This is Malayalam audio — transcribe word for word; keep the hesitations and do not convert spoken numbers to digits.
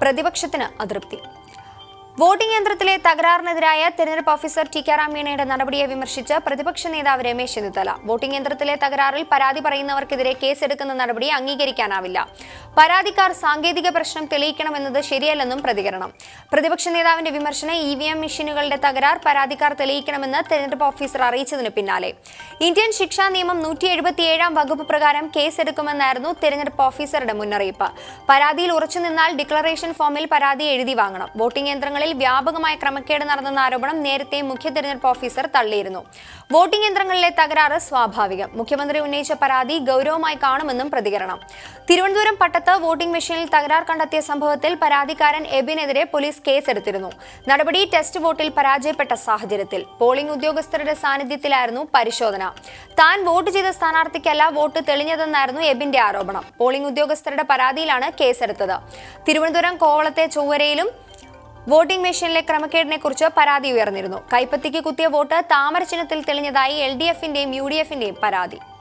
പ്രതിപക്ഷത്തിന് അതൃപ്തി. വോട്ടിംഗ് യന്ത്രത്തിലെ തകരാറിനെതിരായ തെരഞ്ഞെടുപ്പ് ഓഫീസർ ടിക്കാറാം മീണയുടെ നടപടിയെ വിമർശിച്ച് പ്രതിപക്ഷ നേതാവ് രമേശ് ചെന്നിത്തല. വോട്ടിംഗ് യന്ത്രത്തിലെ തകരാറിൽ പരാതി പറയുന്നവർക്കെതിരെ കേസെടുക്കുന്ന നടപടി അംഗീകരിക്കാനാവില്ല. പരാതിക്കാർ സാങ്കേതിക പ്രശ്നം തെളിയിക്കണമെന്നത് ശരിയല്ലെന്നും പ്രതികരണം. പ്രതിപക്ഷ നേതാവിന്റെ വിമർശനം ഇ വി എം മെഷീനുകളുടെ തകരാർ പരാതിക്കാർ തെളിയിക്കണമെന്ന് തെരഞ്ഞെടുപ്പ് ഓഫീസർ അറിയിച്ചതിന് പിന്നാലെ. ഇന്ത്യൻ ശിക്ഷാ നിയമം നൂറ്റി എഴുപത്തിയേഴാം വകുപ്പ് പ്രകാരം കേസെടുക്കുമെന്നായിരുന്നു തെരഞ്ഞെടുപ്പ് ഓഫീസറുടെ മുന്നറിയിപ്പ്. പരാതിയിൽ ഉറച്ചുനിന്നാൽ ഡിക്ലറേഷൻ ഫോമിൽ പരാതി എഴുതി വാങ്ങണം. വോട്ടിംഗ് യന്ത്രങ്ങളിൽ വ്യാപകമായ ക്രമക്കേട് നടന്നെന്ന ആരോപണം നേരത്തെ മുഖ്യ തെരഞ്ഞെടുപ്പ് ഓഫീസർ തള്ളിയിരുന്നു. വോട്ടിംഗ് യന്ത്രങ്ങളിലെ തകരാറ് സ്വാഭാവികം. മുഖ്യമന്ത്രി ഉന്നയിച്ച പരാതി ഗൗരവമായി കാണുമെന്നും പ്രതികരണം. തിരുവനന്തപുരം പട്ടത്ത് വോട്ടിംഗ് മെഷീനിൽ തകരാർ കണ്ടെത്തിയ സംഭവത്തിൽ പരാതിക്കാരൻ എബിനെതിരെ പോലീസ് കേസെടുത്തിരുന്നു. നടപടി ടെസ്റ്റ് വോട്ടിൽ പരാജയപ്പെട്ട സാഹചര്യത്തിൽ. പോളിംഗ് ഉദ്യോഗസ്ഥരുടെ സാന്നിധ്യത്തിലായിരുന്നു പരിശോധന. താൻ വോട്ട് ചെയ്ത സ്ഥാനാർത്ഥിക്കല്ല വോട്ട് തെളിഞ്ഞതെന്നായിരുന്നു എബിന്റെ ആരോപണം. പോളിംഗ് ഉദ്യോഗസ്ഥരുടെ പരാതിയിലാണ് കേസെടുത്തത്. തിരുവനന്തപുരം കോവളത്തെ ചൊവ്വരയിലും വോട്ടിംഗ് മെഷീനിലെ ക്രമക്കേടിനെ കുറിച്ച് പരാതി ഉയർന്നിരുന്നു. കൈപ്പത്തിക്ക് കുത്തിയ വോട്ട് താമര ചിഹ്നത്തിൽ തെളിഞ്ഞതായി എൽ ഡി എഫിന്റെയും യു ഡി എഫിന്റെയും പരാതി.